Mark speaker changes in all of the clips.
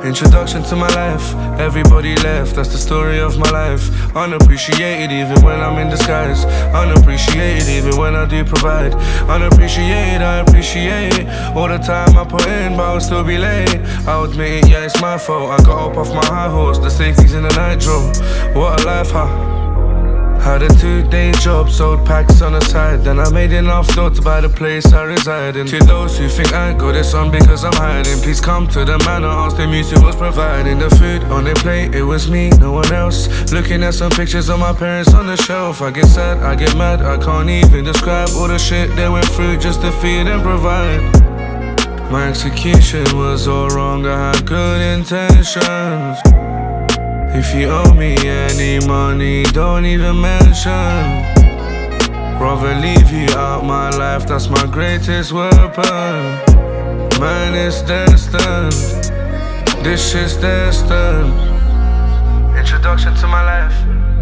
Speaker 1: Introduction to my life, everybody left, that's the story of my life. Unappreciated even when I'm in disguise. Unappreciated even when I do provide. Unappreciated, I appreciate all the time I put in, but I'll still be late. I'll admit it, yeah, it's my fault. I got up off my high horse, the safety's in the nitro. What a life, huh? Had a 2-day job, sold packs on the side. Then I made enough dough to buy the place I reside in. To those who think I got this on because I'm hiding, please come to the manor, ask the music was providing. The food on their plate, it was me, no one else. Looking at some pictures of my parents on the shelf. I get sad, I get mad, I can't even describe all the shit they went through just to feed and provide. My execution was all wrong, I had good intentions. If you owe me any money, don't even mention. Rather leave you out my life, that's my greatest weapon. Man, it's destined, this shit's destined. Introduction to my life,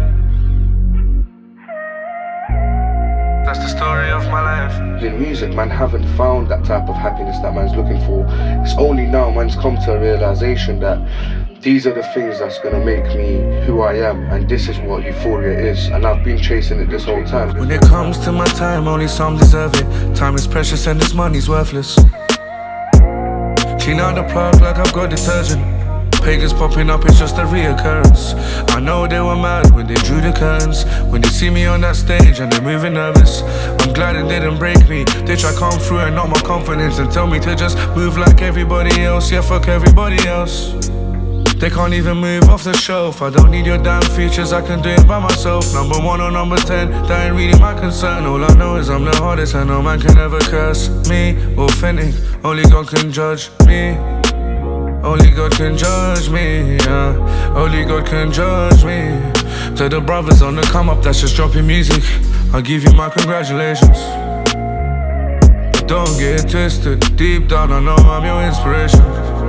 Speaker 1: that's the story of my life.
Speaker 2: In music, man haven't found that type of happiness that man's looking for. It's only now man's come to a realization that these are the things that's gonna make me who I am, and this is what Euphoria is, and I've been chasing it this whole time.
Speaker 1: When it comes to my time, only some deserve it. Time is precious and this money's worthless. Clean out the plug like I've got detergent. Pagans popping up, it's just a reoccurrence. I know they were mad when they drew the curtains. When they see me on that stage and they're moving nervous, I'm glad it didn't break me. They try come through and knock my confidence and tell me to just move like everybody else. Yeah, fuck everybody else. They can't even move off the shelf. I don't need your damn features, I can do it by myself. Number 1 or number 10, that ain't really my concern. All I know is I'm the hardest and no man can ever curse me. Authentic, only God can judge me. Only God can judge me, yeah. Only God can judge me. To the brothers on the come up that's just dropping music, I'll give you my congratulations. But don't get it twisted, deep down I know I'm your inspiration.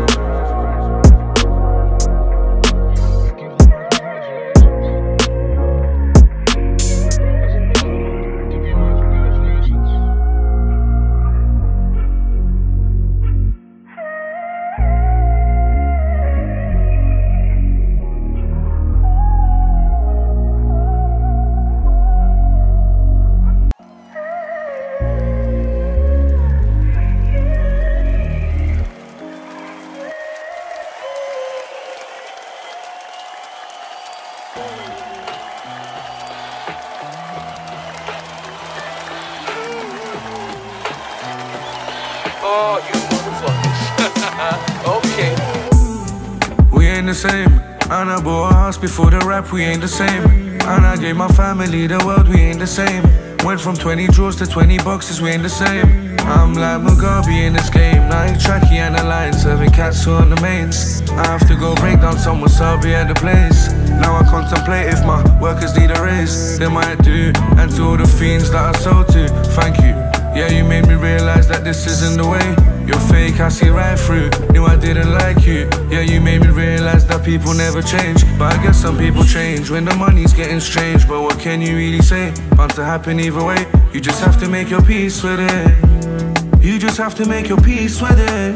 Speaker 3: Oh, you motherfuckers. Okay.
Speaker 1: We ain't the same. And I bought a house before the rap, we ain't the same. And I gave my family the world, we ain't the same. Went from 20 draws to 20 boxes, we ain't the same. I'm like Mugabe in this game, like Tracky and the line, serving cats on the mains. I have to go break down some wasabi at the place. Now I contemplate if my workers need a raise. They might do, and to all the fiends that I sold to, thank you. Yeah, you made me realize that this isn't the way. You're fake, I see right through. Knew I didn't like you. Yeah, you made me realize that people never change. But I guess some people change when the money's getting strange. But what can you really say? Bound to happen either way. You just have to make your peace with it. You just have to make your peace with it.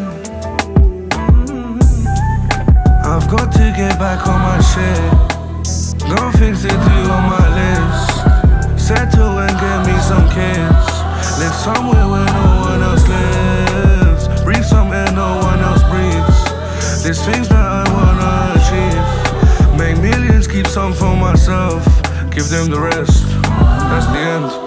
Speaker 1: I've got to get back on my shit. Got things to do on my list. Settle and get me some kids. Live somewhere where no one else lives. Breathe somewhere no one else breathes. There's things that I wanna achieve. Make millions, keep some for myself. Give them the rest. That's the end.